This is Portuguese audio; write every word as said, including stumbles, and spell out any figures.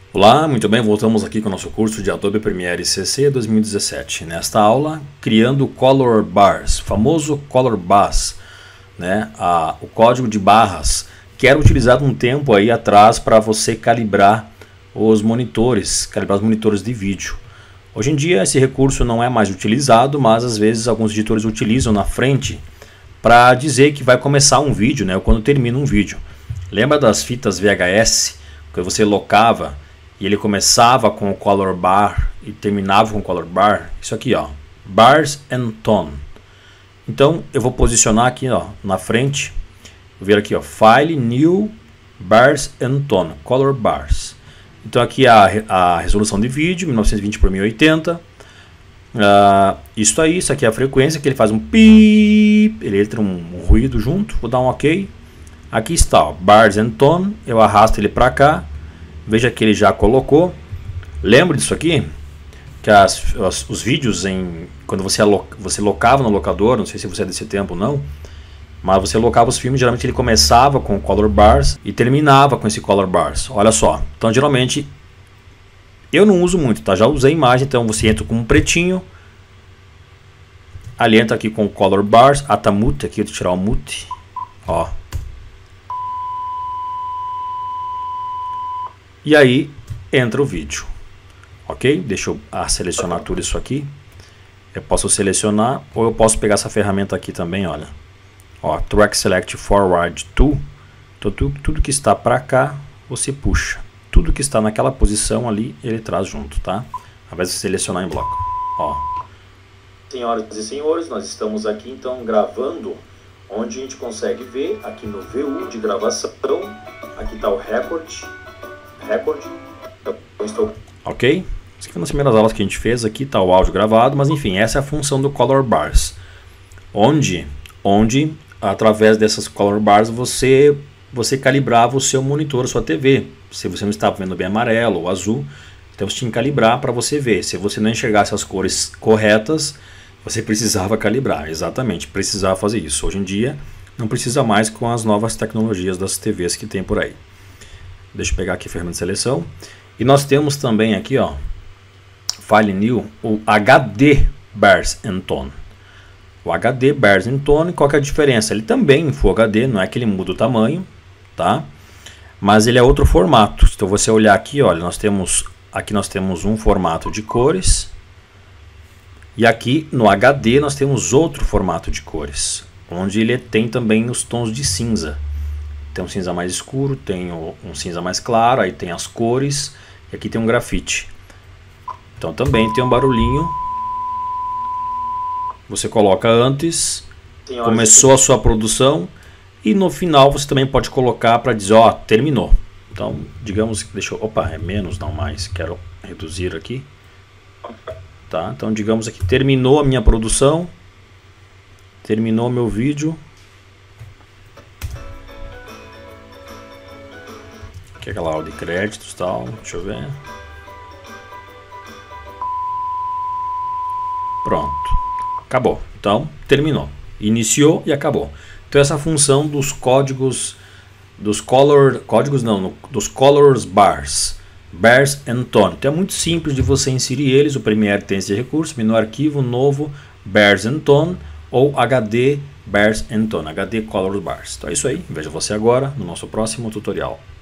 Olá, muito bem, voltamos aqui com o nosso curso de Adobe Premiere C C dois mil e dezessete. Nesta aula, criando Color Bars, famoso Color Bars, né? Ah, o código de barras que era utilizado um tempo aí atrás para você calibrar os monitores, calibrar os monitores de vídeo. Hoje em dia esse recurso não é mais utilizado, mas às vezes alguns editores utilizam na frente para dizer que vai começar um vídeo, né? Ou quando termina um vídeo. Lembra das fitas V H S, que você locava e ele começava com o color bar e terminava com o color bar? Isso aqui, ó, bars and tone. Então eu vou posicionar aqui, ó, na frente, vou ver aqui, ó, file new bars and tone, color bars. Então aqui a, a resolução de vídeo, mil novecentos e vinte por mil e oitenta. Uh, isso aí, isso aqui é a frequência que ele faz um pi, ele entra um, um ruído junto. Vou dar um ok. Aqui está, ó, bars and tone. Eu arrasto ele para cá. Veja que ele já colocou. Lembra disso aqui? Que as, as, os vídeos, em, quando você, aloca, você locava no locador, não sei se você é desse tempo ou não, mas você locava os filmes, geralmente ele começava com color bars e terminava com esse color bars. Olha só. Então geralmente eu não uso muito, tá? Já usei imagem, então você entra com um pretinho. Ali entra aqui com color bars, atamute, aqui eu vou tirar o mute, ó. E aí entra o vídeo, ok? Deixa eu ah, selecionar tudo isso aqui. Eu posso selecionar ou eu posso pegar essa ferramenta aqui também, olha. Ó, Track Select Forward To. Então tudo, tudo que está para cá, você puxa. Tudo que está naquela posição ali, ele traz junto, tá? Ao invés de selecionar em bloco. Ó. Senhoras e senhores, nós estamos aqui então gravando, onde a gente consegue ver aqui no V U de gravação. Aqui está o Record. Record. Então, estou... Ok? Isso aqui foi nas primeiras aulas que a gente fez. Aqui está o áudio gravado, mas enfim, essa é a função do Color Bars. Onde, onde através dessas Color Bars, você, você calibrava o seu monitor, a sua T V. Se você não estava vendo bem amarelo ou azul, então você tinha que calibrar para você ver. Se você não enxergasse as cores corretas, você precisava calibrar. Exatamente, precisava fazer isso. Hoje em dia, não precisa mais com as novas tecnologias das T Vs que tem por aí. Deixa eu pegar aqui a ferramenta de seleção. E nós temos também aqui, ó, File New, o H D Bars and Tone. O H D Bars and Tone, qual que é a diferença? Ele também em Full H D, não é que ele muda o tamanho, tá? Mas ele é outro formato. Então você olhar aqui, olha, nós temos aqui nós temos um formato de cores. E aqui no H D nós temos outro formato de cores, onde ele tem também os tons de cinza. Tem um cinza mais escuro, tem um cinza mais claro, aí tem as cores, e aqui tem um grafite. Então também tem um barulhinho. Você coloca antes, começou a sua produção, e no final você também pode colocar para dizer, ó, terminou. Então, digamos que deixa eu, opa, é menos, não mais, quero reduzir aqui. Tá? Então, digamos aqui, terminou a minha produção, terminou o meu vídeo. Aqui é aquela aula de créditos e tal, deixa eu ver. Pronto, acabou. Então, terminou. Iniciou e acabou. Então, essa função dos códigos, dos color, códigos não, dos colors bars, bars and tone. Então, é muito simples de você inserir eles. O Premiere tem esse recurso, menu arquivo, novo, bars and tone, ou H D bars and tone, H D color bars. Então, é isso aí. Veja você agora no nosso próximo tutorial.